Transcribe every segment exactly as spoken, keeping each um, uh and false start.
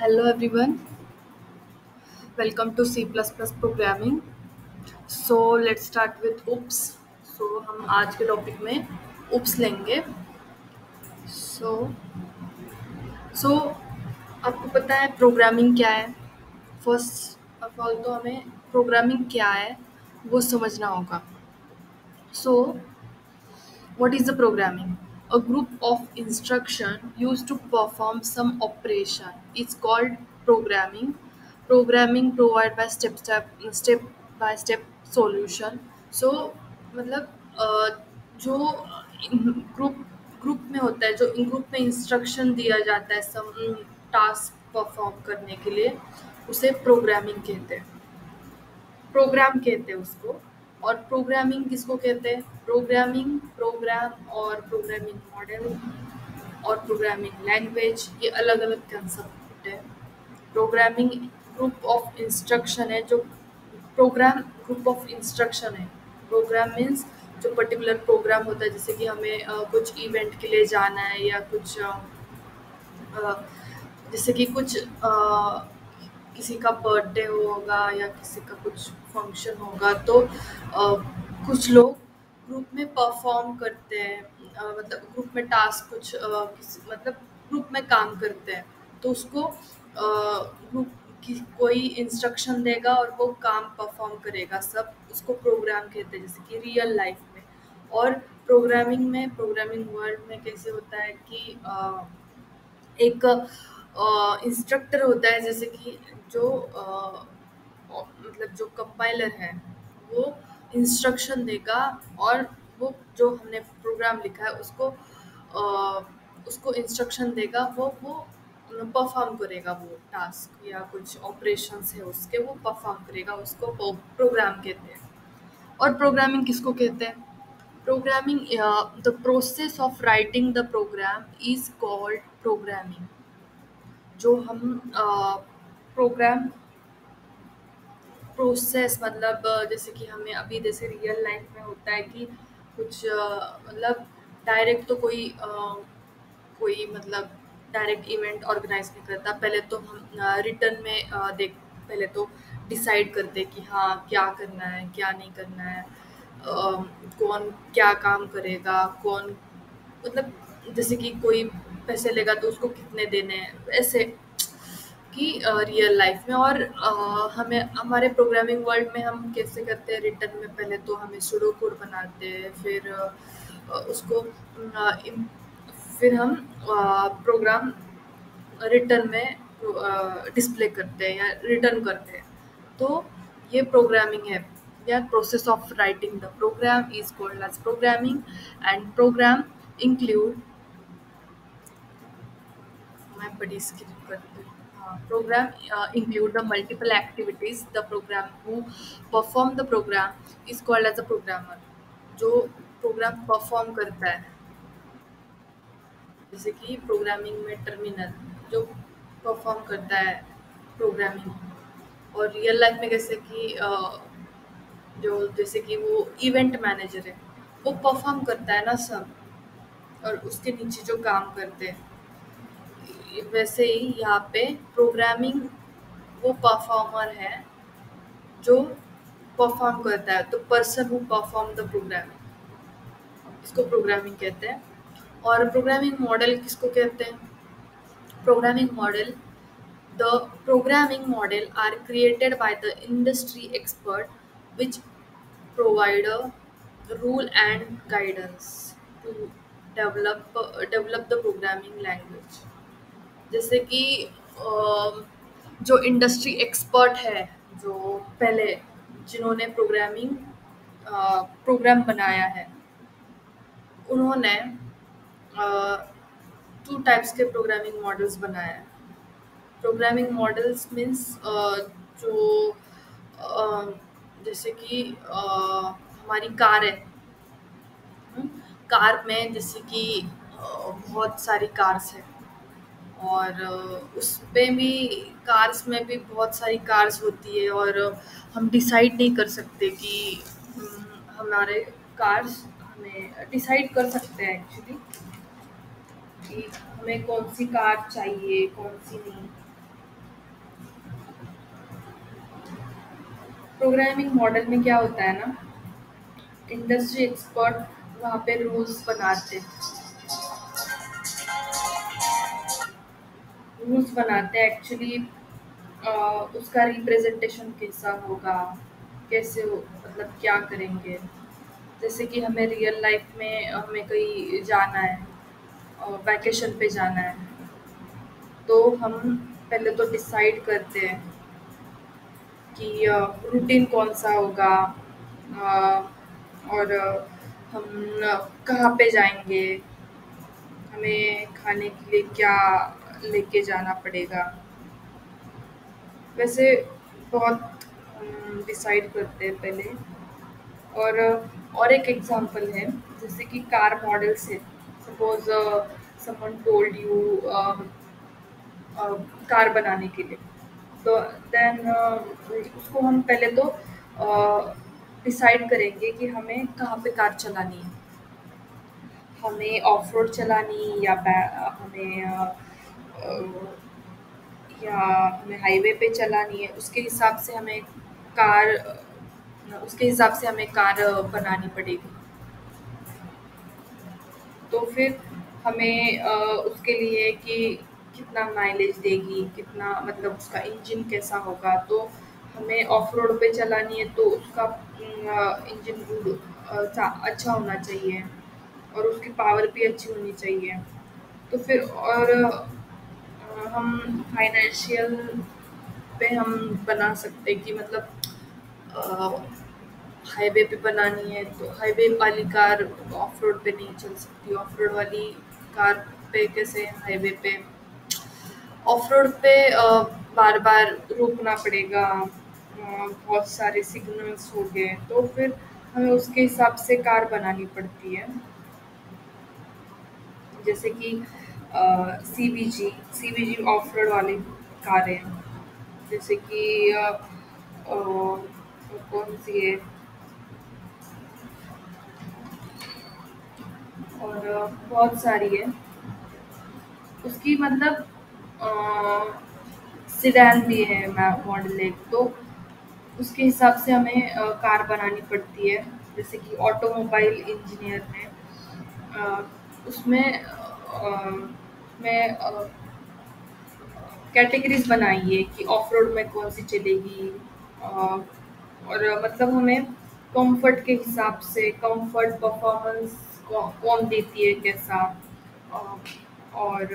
Hello everyone, welcome to C plus plus programming. So let's start with oops. So हम आज के topic में oops लेंगे. So so आपको पता है प्रोग्रामिंग क्या है? फर्स्ट ऑफ ऑल तो हमें प्रोग्रामिंग क्या है वो समझना होगा. So what is the programming? A group of instruction used to perform some operation is called programming. Programming provide by step step step by step solution. So मतलब अ, जो group group में होता है, जो इन ग्रुप में इंस्ट्रक्शन दिया जाता है सम टास्क परफॉर्म करने के लिए, उसे प्रोग्रामिंग कहते हैं. प्रोग्राम कहते हैं उसको. और प्रोग्रामिंग किसको कहते हैं? प्रोग्रामिंग प्रोग्राम और प्रोग्रामिंग मॉडल और प्रोग्रामिंग लैंग्वेज, ये अलग अलग कंसेप्ट है. प्रोग्रामिंग ग्रुप ऑफ इंस्ट्रक्शन है, जो प्रोग्राम ग्रुप ऑफ इंस्ट्रक्शन है. प्रोग्राम मीन्स जो पर्टिकुलर प्रोग्राम होता है, जैसे कि हमें अ, कुछ इवेंट के लिए जाना है या कुछ अ, अ, जैसे कि कुछ अ, किसी का बर्थडे होगा या किसी का कुछ फंक्शन होगा, तो अ, कुछ लोग ग्रुप में परफॉर्म करते हैं. अ, मतलब ग्रुप में टास्क कुछ अ, किसी मतलब ग्रुप में काम करते हैं, तो उसको ग्रुप की कोई इंस्ट्रक्शन देगा और वो काम परफॉर्म करेगा सब, उसको प्रोग्राम कहते हैं, जैसे कि रियल लाइफ में. और प्रोग्रामिंग में प्रोग्रामिंग वर्ल्ड में कैसे होता है कि अ, एक इंस्ट्रक्टर होता है, जैसे कि जो अ, अ, मतलब जो कंपाइलर है वो इंस्ट्रक्शन देगा, और वो जो हमने प्रोग्राम लिखा है उसको अ, उसको इंस्ट्रक्शन देगा, वो वो परफॉर्म करेगा, वो टास्क या कुछ ऑपरेशंस है उसके, वो परफॉर्म करेगा, उसको प्रोग्राम कहते हैं. और प्रोग्रामिंग किसको कहते हैं? Programming the process of writing the program is called programming. जो हम प्रोग्राम प्रोसेस मतलब अ, जैसे कि हमें अभी जैसे रियल लाइफ में होता है कि कुछ अ, मतलब डायरेक्ट तो कोई अ, कोई मतलब डायरेक्ट इवेंट ऑर्गेनाइज नहीं करता. पहले तो हम रिटर्न में अ, देख पहले तो डिसाइड करते हैं कि हाँ क्या करना है क्या नहीं करना है, अ, कौन क्या काम करेगा, कौन मतलब जैसे कि कोई पैसे लेगा तो उसको कितने देने हैं, ऐसे कि रियल लाइफ में. और अ, हमें हमारे प्रोग्रामिंग वर्ल्ड में हम कैसे करते हैं, रिटर्न में पहले तो हमें सुडो कोड बनाते हैं, फिर अ, उसको अ, इम- फिर हम प्रोग्राम रिटर्न में डिस्प्ले करते हैं या रिटर्न करते हैं. तो ये प्रोग्रामिंग है, या process of writing the program is called as programming. And program include, मैं बड़ी स्किप करती हूँ. Program include the multiple activities. The program who perform the program is called as a programmer. जो प्रोग्राम परफॉर्म करता है, जैसे कि programming में टर्मिनल जो परफॉर्म करता है प्रोग्रामिंग. और रियल लाइफ में कैसे कि अ, जो जैसे कि वो इवेंट मैनेजर है, वो परफॉर्म करता है ना सब, और उसके नीचे जो काम करते हैं. वैसे ही यहाँ पे प्रोग्रामिंग वो परफॉर्मर है जो परफॉर्म करता है, तो person who perform the programming, इसको प्रोग्रामिंग कहते हैं. और प्रोग्रामिंग मॉडल किसको कहते हैं? Programming model, the programming model are created by the industry expert which provide a rule and guidance to develop develop the programming language. जैसे कि अम, जो इंडस्ट्री एक्सपर्ट है, जो पहले जिन्होंने प्रोग्रामिंग प्रोग्राम बनाया है, उन्होंने टू टाइप्स के प्रोग्रामिंग मॉडल्स बनाए हैं. प्रोग्रामिंग मॉडल्स मीन्स जो अ, जैसे कि अ, हमारी कार है. हम्म, कार में जैसे कि अ, बहुत सारी कार्स है, और अ, उसमें भी कार्स में भी बहुत सारी कार्स होती है, और हम डिसाइड नहीं कर सकते कि हम्म, हमारे कार्स हमें डिसाइड कर सकते हैं एक्चुअली कि हमें कौन सी कार चाहिए कौन सी नहीं. प्रोग्रामिंग मॉडल में क्या होता है ना, इंडस्ट्री एक्सपर्ट वहाँ पे रूल्स बनाते रूल्स बनाते हैं एक्चुअली। उसका रिप्रेजेंटेशन कैसा होगा, कैसे हो, मतलब क्या करेंगे। जैसे कि हमें रियल लाइफ में अ, हमें कहीं जाना है, वैकेशन पे जाना है, तो हम पहले तो डिसाइड करते हैं कि रूटीन कौन सा होगा, अ, और अ, हम अ, कहाँ पे जाएंगे, हमें खाने के लिए क्या लेके जाना पड़ेगा। वैसे बहुत डिसाइड करते हैं पहले। और और एक एग्जांपल है, जैसे कि कार मॉडल्स है। Suppose someone told you car बनाने के लिए, तो देन उसको हम पहले तो डिसाइड करेंगे कि हमें कहाँ पे कार चलानी है। हमें ऑफ रोड चलानी या बै- हमें अ, अ, या हमें हाईवे पे चलानी है, उसके हिसाब से हमें कार उसके हिसाब से हमें कार अ, बनानी पड़ेगी। तो फिर हमें अ, उसके लिए कि कितना माइलेज देगी, कितना मतलब उसका इंजन कैसा होगा। तो हमें ऑफ रोड पे चलानी है तो उसका इंजन गुड अच्छा होना चाहिए, और उसकी पावर भी अच्छी होनी चाहिए। तो फिर और अ, हम फाइनेंशियल पे हम बना सकते हैं कि मतलब हाईवे पे बनानी है तो हाईवे वाली कार ऑफ रोड पे नहीं चल सकती। ऑफ रोड वाली कार पे कैसे हाईवे पे ऑफ रोड पे बार बार रोकना पड़ेगा, अ, बहुत सारे सिग्नल्स हो गए, तो फिर हमें उसके हिसाब से कार बनानी पड़ती है। जैसे कि C B G C B G off road वाली कारें हैं। जैसे कि अ, अ, कौन सी है, और अ, बहुत सारी है उसकी मतलब सिडान भी है मॉडल एक। तो उसके हिसाब से हमें अ, कार बनानी पड़ती है। जैसे कि ऑटोमोबाइल इंजीनियर ने अ, उसमें अ, में कैटेगरीज बनाई है कि ऑफ रोड में कौन सी चलेगी। अ, और अ, मतलब हमें कंफर्ट के हिसाब से कंफर्ट परफॉर्मेंस कौन देती है कैसा, अ, और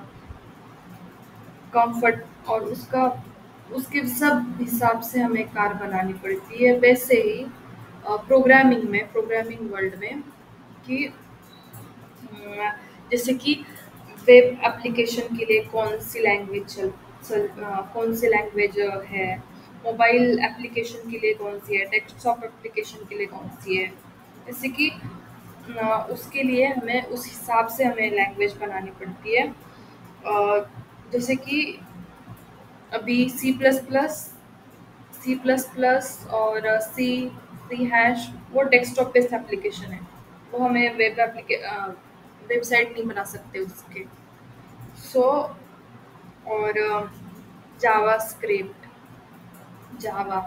कंफर्ट और उसका उसके सब हिसाब से हमें कार बनानी पड़ती है। वैसे ही प्रोग्रामिंग में प्रोग्रामिंग वर्ल्ड में कि अ, जैसे कि वेब एप्लीकेशन के लिए कौन सी लैंग्वेज चल, चल अ, कौन सी लैंग्वेज है, मोबाइल एप्लीकेशन के लिए कौन सी है, डेस्कटॉप एप्लीकेशन के लिए कौन सी है। जैसे कि अ, उसके लिए हमें उस हिसाब से हमें लैंग्वेज बनानी पड़ती है। अ, जैसे कि अभी C plus plus C plus plus और सी सी हैश वो डेस्कटॉप बेस्ड एप्लीकेशन है। वो हमें वेब एप्लीके वेबसाइट नहीं बना सकते उसके। सो और जावा स्क्रिप्ट, जावा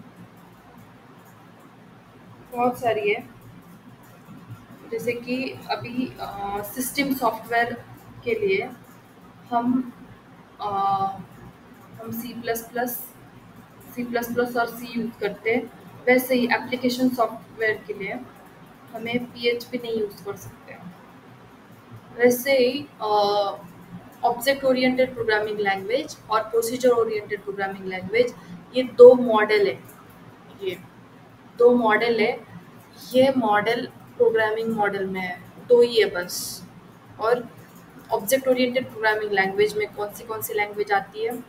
बहुत सारी है। जैसे कि अभी सिस्टम सॉफ्टवेयर के लिए हम अ, हम C plus plus C plus plus और सी यूज़ करते हैं। वैसे ही एप्लीकेशन सॉफ्टवेयर के लिए हमें पी एच पी नहीं यूज़ कर सकते। वैसे ही ऑब्जेक्ट ओरिएंटेड प्रोग्रामिंग लैंग्वेज और प्रोसीजर ओरिएंटेड प्रोग्रामिंग लैंग्वेज, ये दो मॉडल है। ये दो मॉडल है। ये मॉडल प्रोग्रामिंग मॉडल में है, दो ही है बस। और ऑब्जेक्ट ओरिएंटेड प्रोग्रामिंग लैंग्वेज में कौन सी कौन सी लैंग्वेज आती है?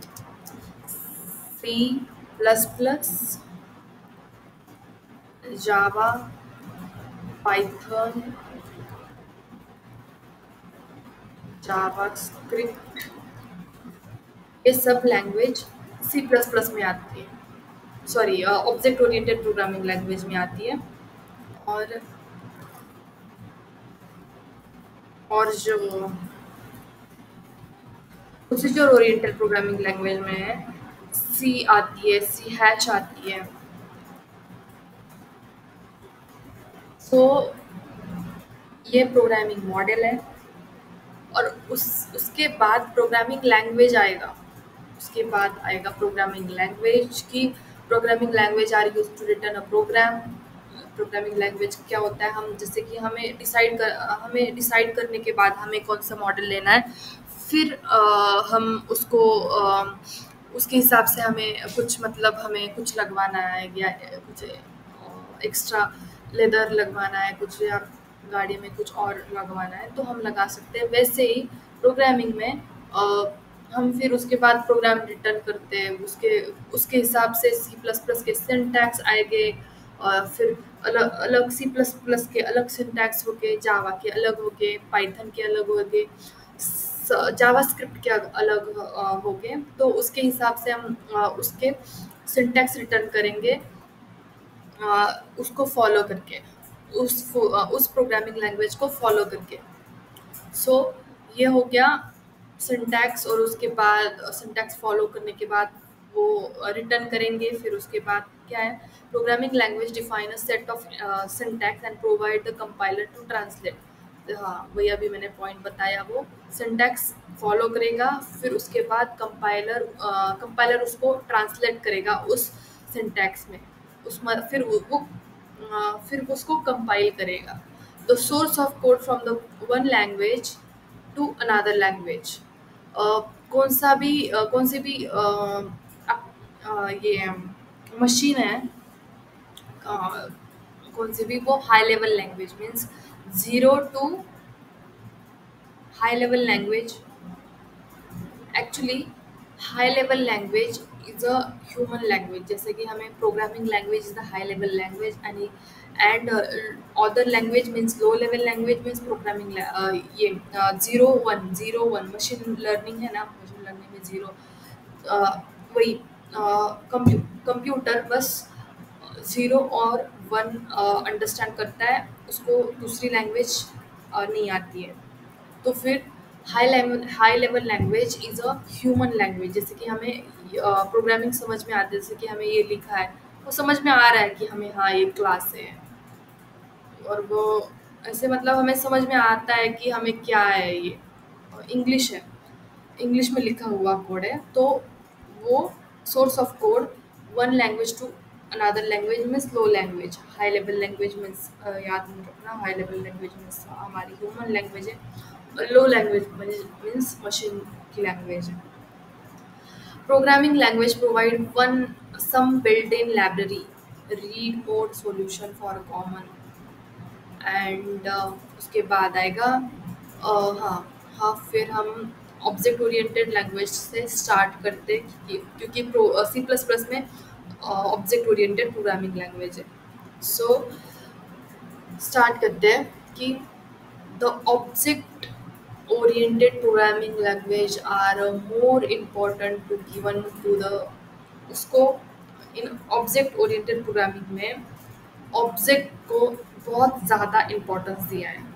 C plus plus, Java, Python, JavaScript, ये सब लैंग्वेज सी प्लस प्लस में आती है। Sorry, object oriented programming language में आती है। और और जो प्रोसीजर ओरिएंटेड प्रोग्रामिंग लैंग्वेज में है, सी आती है, सी हैच आती है। सो ये प्रोग्रामिंग मॉडल है। और उस उसके बाद प्रोग्रामिंग लैंग्वेज आएगा। उसके बाद आएगा प्रोग्रामिंग लैंग्वेज की programming language are use to return a program. Programming language क्या होता है, हम जैसे कि हमें डिसाइड कर हमें डिसाइड करने के बाद हमें कौन सा मॉडल लेना है, फिर अ, हम उसको अ, उसके हिसाब से हमें कुछ मतलब हमें कुछ लगवाना है या कुछ एक्स्ट्रा लेदर लगवाना है कुछ, या गाड़ी में कुछ और लगवाना है तो हम लगा सकते हैं। वैसे ही प्रोग्रामिंग में अ, हम फिर उसके बाद प्रोग्राम रिटर्न करते हैं, उसके उसके हिसाब से सी प्लस प्लस के सिंटैक्स आएंगे। और फिर अलग अलग सी प्लस प्लस के अलग सिंटैक्स हो गए, जावा के अलग हो गए, पाइथन के अलग हो गए, जावा स्क्रिप्ट के अलग अ, हो गए। तो उसके हिसाब से हम अ, उसके सिंटैक्स रिटर्न करेंगे, अ, उसको फॉलो करके, उस फो- अ, उस प्रोग्रामिंग लैंग्वेज को फॉलो करके। सो ये हो गया सिंटैक्स। और उसके बाद सिंटैक्स फॉलो करने के बाद वो रिटर्न करेंगे। फिर उसके बाद क्या है, programming language define a set of syntax and provide the compiler to translate. हाँ, वही अभी मैंने पॉइंट बताया, वो सिंटैक्स फॉलो करेगा, फिर उसके बाद कंपाइलर कंपाइलर उसको ट्रांसलेट करेगा उस सिंटैक्स में। उस फिर वो वो, अ, फिर उसको कंपाइल करेगा। The source of code from the one language to another language. कौन सा भी अ, कौन सी भी अ, अप- अ, ये मशीन है, अ, कौन सी भी, वो high level language means zero to high level language. Actually high level language is a human language. जैसे कि हमें programming language is the high level language and and other language means low level language means programming. ये zero one zero one machine learning है ना, machine learning में zero वही compu computer बस zero और वन अंडरस्टैंड करता है, उसको दूसरी लैंग्वेज नहीं आती है। तो फिर high level high level language is a human language. जैसे कि हमें प्रोग्रामिंग समझ में आती है, जैसे कि हमें ये लिखा है वो समझ में आ रहा है कि हमें हाँ ये क्लास है, और वो ऐसे मतलब हमें समझ में आता है कि हमें क्या है ये। इंग्लिश है, इंग्लिश में लिखा हुआ कोड है, तो वो source of code one language to another language means low language. High level language means याद नहीं रखना, हाई लेवल लैंग्वेज मीन्स हमारी ह्यूमन लैंग्वेज है, लो लैंग्वेज मीन्स मशीन की लैंग्वेज है। Programming language provide one some built in library read mode solution for common. And उसके बाद आएगा अ, हाँ हाँ फिर हम ऑब्जेक्ट ओरिएंटेड लैंग्वेज से स्टार्ट करते, क्योंकि क्योंकि प्रो सी प्लस प्लस में ऑब्जेक्ट ओरिएंटेड प्रोग्रामिंग लैंग्वेज है। सो स्टार्ट करते हैं कि the object oriented programming language are more important to given to the उसको इन ऑब्जेक्ट ओरिएंटेड प्रोग्रामिंग में ऑब्जेक्ट को बहुत ज़्यादा इम्पोर्टेंस दिया है।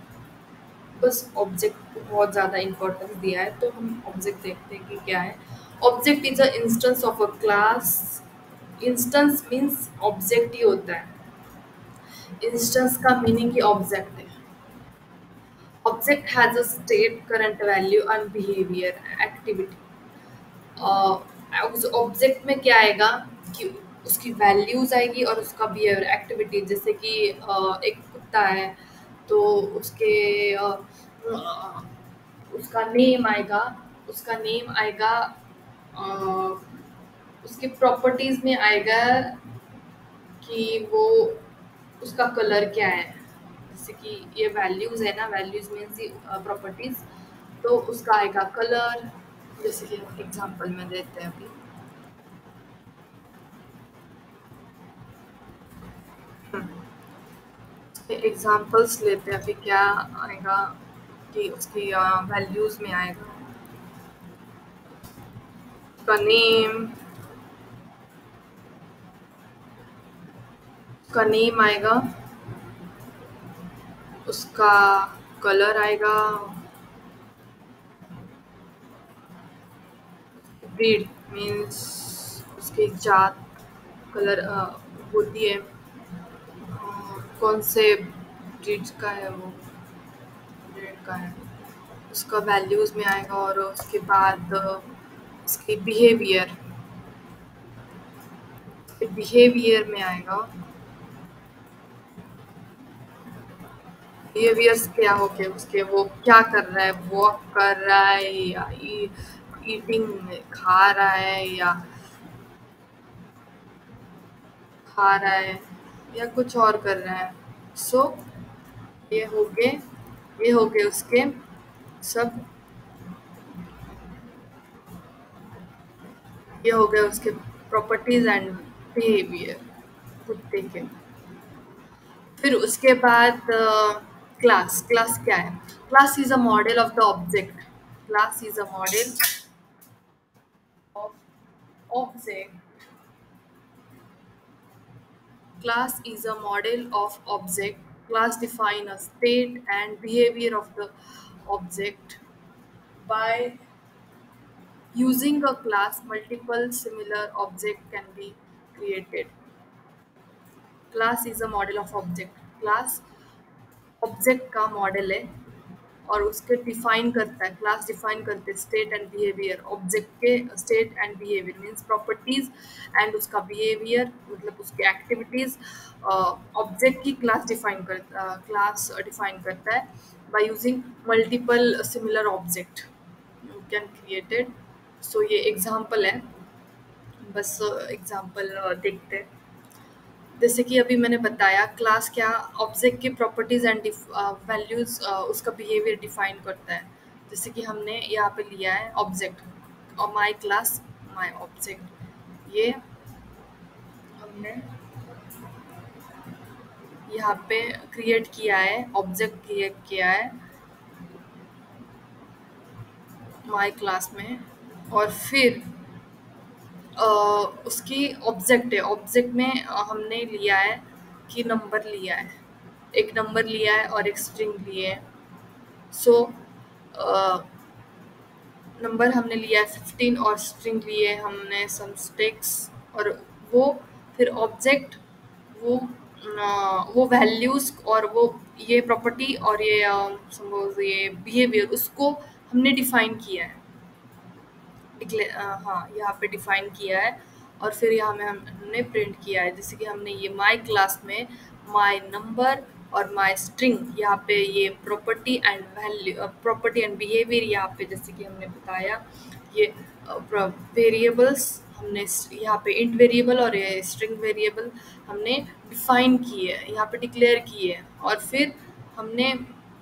बस ऑब्जेक्ट को बहुत ज़्यादा इम्पोर्टेंस दिया है, तो हम ऑब्जेक्ट देखते हैं कि क्या है। Object is a instance of a class. Instance means object ही होता है। इंस्टेंस का मीनिंग ही ऑब्जेक्ट है। Object has a state current value and behaviour activity. उस ऑब्जेक्ट में क्या आएगा कि उसकी वैल्यूज आएगी और उसका बिहेवियर एक्टिविटी। जैसे कि अ, एक कुत्ता है तो उसके अ, अ, उसका नेम आएगा, उसका नेम आएगा, अ, उसके प्रॉपर्टीज में आएगा कि वो उसका कलर क्या है। जैसे कि ये वैल्यूज है ना, वैल्यूज मीन्स प्रॉपर्टीज, तो उसका आएगा कलर। जैसे कि एग्जांपल में देते हैं अभी, एग्जांपल्स लेते हैं अभी। क्या आएगा कि उसकी वैल्यूज में आएगा उसका नेम, उसका नेम आएगा, उसका कलर आएगा, ब्रीड मीन्स उसकी जात, कलर होती है। कौन से ब्रीड का है वो, ब्रीड का है, उसका वैल्यूज में आएगा। और उसके बाद अ, उसकी बिहेवियर, बिहेवियर में आएगा। बिहेवियर्स क्या हो गए उसके, वो क्या कर रहा है, वॉक कर रहा है या ईटिंग खा रहा है या खा रहा है या कुछ और कर रहा है। सो ये हो गए, ये हो गए उसके सब, ये हो गए उसके प्रॉपर्टीज एंड बिहेवियर कुत्ते के। फिर उसके बाद क्लास, क्लास क्या है? Class is a model of the object, class is a model of object, class is a model of object. Class define a state and behavior of the object. By using a class, multiple similar object can be created. Class is a model of object. Class object का model है और उसके define करता है, class define करते हैं state and behaviour, object के state and behaviour means properties and उसका बिहेवियर मतलब उसके एक्टिविटीज। ऑब्जेक्ट की क्लास डिफाइन कर क्लास डिफाइन करता है by using multiple similar object you can created. So ये एग्जांपल है, बस एग्जांपल देखते हैं। जैसे कि अभी मैंने बताया क्लास क्या, ऑब्जेक्ट की प्रॉपर्टीज एंड वैल्यूज उसका बिहेवियर डिफाइन करता है। जैसे कि हमने यहाँ पे लिया है ऑब्जेक्ट और माय क्लास माय ऑब्जेक्ट, ये हमने यहाँ पे क्रिएट किया है, ऑब्जेक्ट क्रिएट किया है माय क्लास में। और फिर अ, उसकी ऑब्जेक्ट है, ऑब्जेक्ट में अ, हमने लिया है कि नंबर लिया है, एक नंबर लिया है और एक स्ट्रिंग लिए है। सो नंबर हमने लिया है फिफ्टीन और स्ट्रिंग लिए हमने सम स्टिक्स। और वो फिर ऑब्जेक्ट वो अ, वो वैल्यूज और वो ये प्रॉपर्टी और ये सपोज ये बिहेवियर उसको हमने डिफाइन किया है, डिक्ले अ, हाँ यहाँ पे डिफाइन किया है। और फिर यहाँ में हम हमने प्रिंट किया है, जैसे कि हमने ये माय क्लास में माय नंबर और माय स्ट्रिंग यहाँ पे ये property and value property and behaviour यहाँ पे जैसे कि हमने बताया ये वेरिएबल्स हमने स- यहाँ पे इंट वेरिएबल और ये स्ट्रिंग वेरिएबल हमने डिफाइन किए है, यहाँ पे डिक्लेयर किए है। और फिर हमने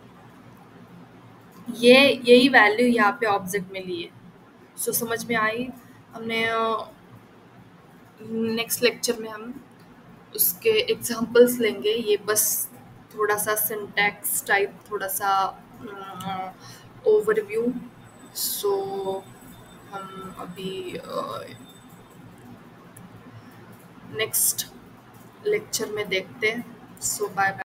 ये यही वैल्यू यहाँ पे ऑब्जेक्ट में लिए। सो समझ में आई। हमने नेक्स्ट लेक्चर में हम उसके एग्जांपल्स लेंगे, ये बस थोड़ा सा सिंटैक्स टाइप थोड़ा सा ओवरव्यू। सो हम अभी नेक्स्ट लेक्चर में देखते हैं। So bye bye.